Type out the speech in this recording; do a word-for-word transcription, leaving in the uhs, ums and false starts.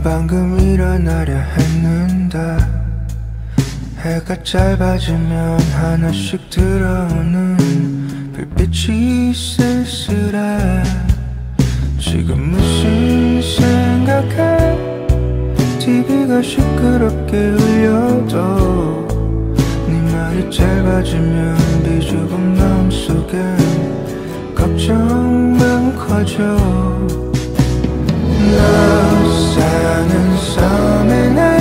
방금 일어나려 했는데 해가 짧아지면 하나씩 들어오는 불빛이 쓸쓸해. 지금 무슨 생각해? 티비가 시끄럽게 울려도 네 말이 짧아지면 비좁은 마음속엔 걱정만 커져. 너 사는 섬에 나